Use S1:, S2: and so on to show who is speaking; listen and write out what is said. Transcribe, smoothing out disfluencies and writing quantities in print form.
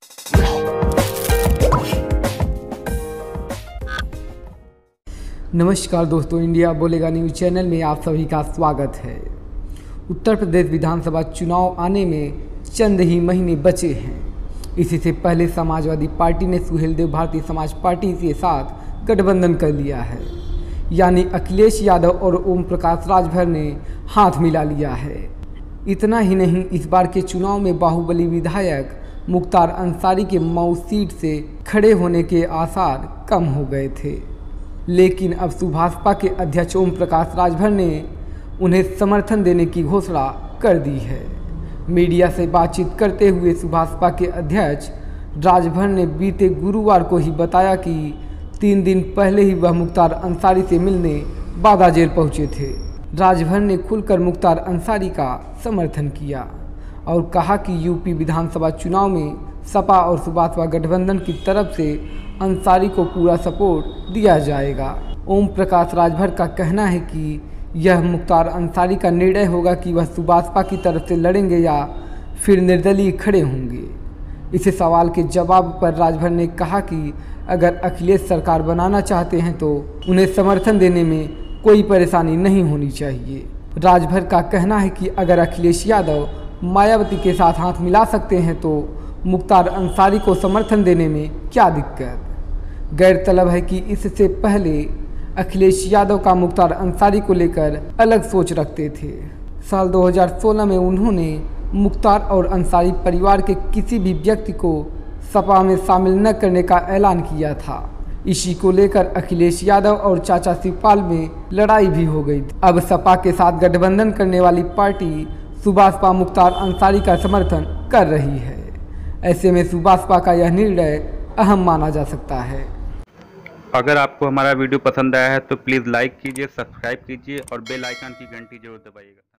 S1: नमस्कार दोस्तों, इंडिया बोलेगा न्यूज़ चैनल में आप सभी का स्वागत है। उत्तर प्रदेश विधानसभा चुनाव आने में चंद ही महीने बचे हैं। इसी से पहले समाजवादी पार्टी ने सुहेलदेव भारतीय समाज पार्टी के साथ गठबंधन कर लिया है, यानी अखिलेश यादव और ओम प्रकाश राजभर ने हाथ मिला लिया है। इतना ही नहीं, इस बार के चुनाव में बाहुबली विधायक मुख्तार अंसारी के मऊ सीट से खड़े होने के आसार कम हो गए थे, लेकिन अब सुभाषपा के अध्यक्ष ओम प्रकाश राजभर ने उन्हें समर्थन देने की घोषणा कर दी है। मीडिया से बातचीत करते हुए सुभाषपा के अध्यक्ष राजभर ने बीते गुरुवार को ही बताया कि 3 दिन पहले ही वह मुख्तार अंसारी से मिलने बादा जेल पहुंचे थे। राजभर ने खुलकर मुख्तार अंसारी का समर्थन किया और कहा कि यूपी विधानसभा चुनाव में सपा और सुभाषपा गठबंधन की तरफ से अंसारी को पूरा सपोर्ट दिया जाएगा। ओम प्रकाश राजभर का कहना है कि यह मुख्तार अंसारी का निर्णय होगा कि वह सुभाषपा की तरफ से लड़ेंगे या फिर निर्दलीय खड़े होंगे। इस सवाल के जवाब पर राजभर ने कहा कि अगर अखिलेश सरकार बनाना चाहते हैं तो उन्हें समर्थन देने में कोई परेशानी नहीं होनी चाहिए। राजभर का कहना है कि अगर अखिलेश यादव मायावती के साथ हाथ मिला सकते हैं तो मुख्तार अंसारी को समर्थन देने में क्या दिक्कत। गैरतलब है कि इससे पहले अखिलेश यादव का मुख्तार अंसारी को लेकर अलग सोच रखते थे। साल 2016 में उन्होंने मुख्तार और अंसारी परिवार के किसी भी व्यक्ति को सपा में शामिल न करने का ऐलान किया था। इसी को लेकर अखिलेश यादव और चाचा शिवपाल में लड़ाई भी हो गई थी। अब सपा के साथ गठबंधन करने वाली पार्टी सुभाषपा मुख्तार अंसारी का समर्थन कर रही है। ऐसे में सुभाषपा का यह निर्णय अहम माना जा सकता है।
S2: अगर आपको हमारा वीडियो पसंद आया है तो प्लीज़ लाइक कीजिए, सब्सक्राइब कीजिए और बेल आइकन की घंटी जरूर दबाइएगा।